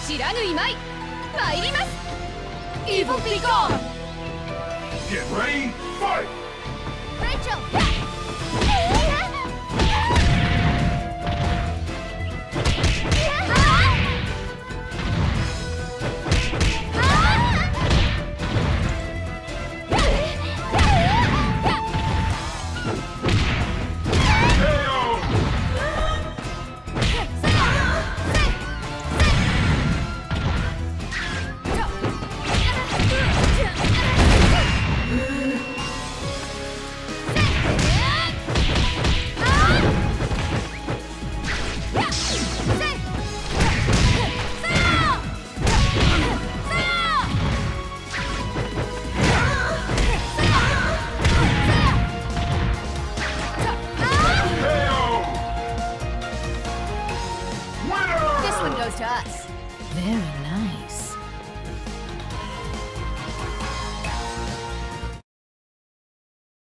知らぬいまい参ります。 Evil be gone! Get ready, fight! Rachel! Goes to us. Very nice.